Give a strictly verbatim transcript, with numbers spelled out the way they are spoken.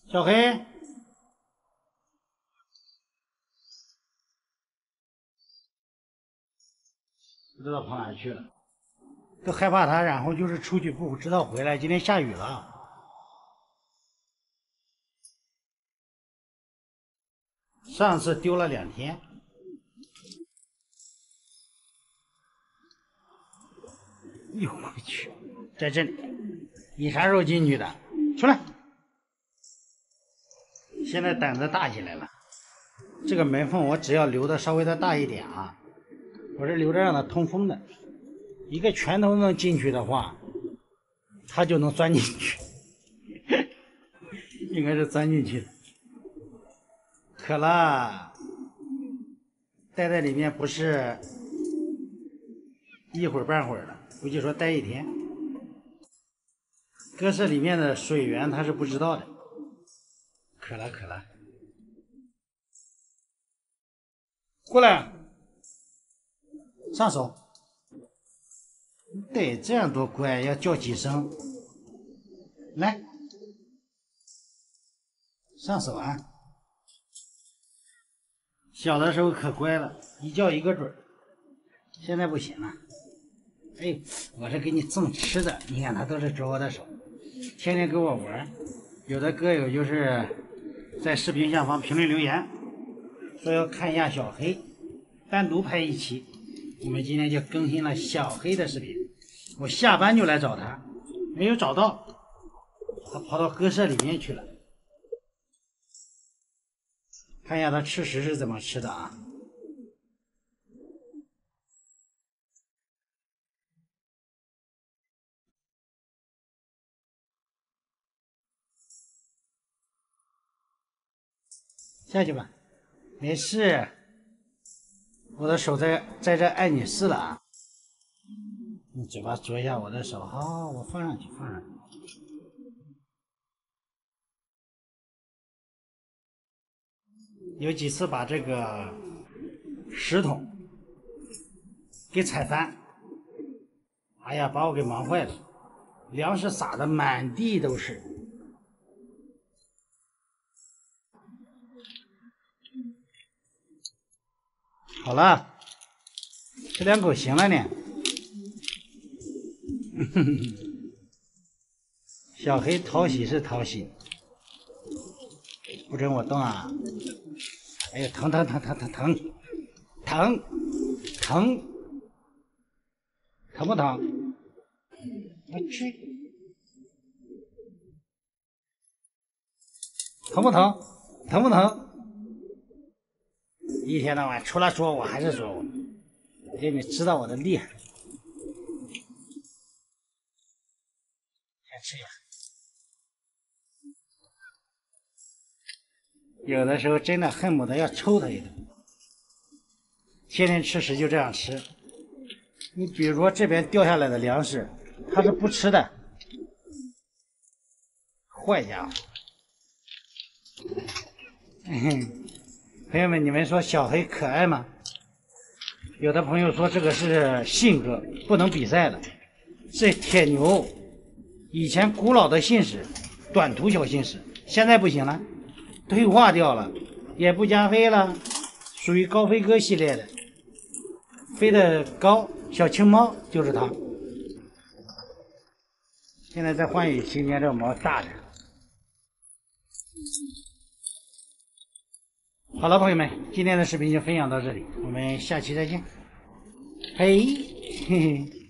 小黑，不知道跑哪去了，都害怕他，然后就是出去不知道回来。今天下雨了，上次丢了两天。哟我去，在这里，你啥时候进去的？出来！现在胆子大起来了。这个门缝我只要留的稍微的大一点啊，我是留着让它通风的。一个拳头能进去的话，它就能钻进去，应该是钻进去的。渴了，待在里面不是一会儿半会儿的，估计说待一天。鸽舍里面的水源他是不知道的。渴了渴了，过来，上手。对，这样多乖，要叫几声。来，上手啊！小的时候可乖了，一叫一个准儿。现在不行了。哎，我是给你送吃的，你看他都是捉我的手，天天跟我玩。有的歌友就是在视频下方评论留言，说要看一下小黑，单独拍一期。我们今天就更新了小黑的视频。我下班就来找他，没有找到，他跑到鸽舍里面去了。看一下他吃食是怎么吃的啊？下去吧，没事。我的手在在这按你试了啊。你嘴巴啄一下我的手，好，我放上去，放上去。有几次把这个石桶给踩翻，哎呀，把我给忙坏了，粮食撒的满地都是。好了，吃两口行了呢。小黑讨喜是讨喜，不准我动啊！哎呀，疼疼疼疼疼疼疼疼疼不疼？我去，疼不疼？疼不疼？一天到晚除了说我还是说我，给你知道我的厉害。先吃一下。有的时候真的恨不得要抽他一顿。天天吃食就这样吃。你比如说这边掉下来的粮食，他是不吃的。坏家伙！朋友们，你们说小黑可爱吗？有的朋友说这个是性格，不能比赛的。这铁牛，以前古老的信使，短途小信使，现在不行了，退化掉了，也不加飞了，属于高飞鸽系列的，飞得高，小青猫就是它。现在在欢语期间，这毛大着。好了，朋友们，今天的视频就分享到这里，我们下期再见。嘿，嘿嘿。